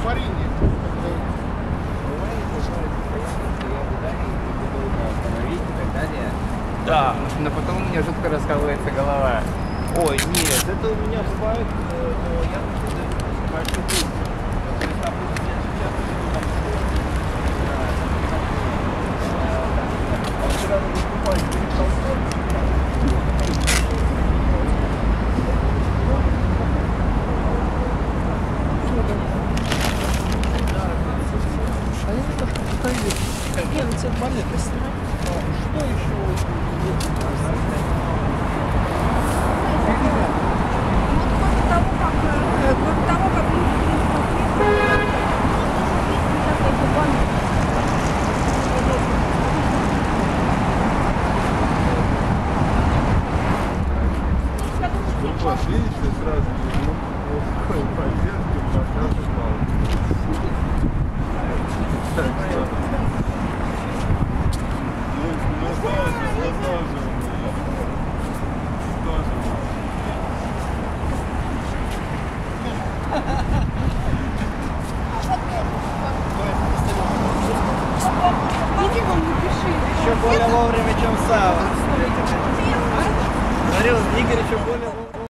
варенье. Да, но потом у меня жутко раскалывается голова. Ой, нет, это у меня бывает, но я каждый день. То есть, допустим, я сейчас вчера выступали перед Толстой. Они немножко устают. Не, ну тебе монеты снимать. Что еще? Видите, сразу такой повестки, покажу мало. Так что... Ну, тоже. Еще более вовремя, чем Сава. Говорил, Игорь еще более вовремя.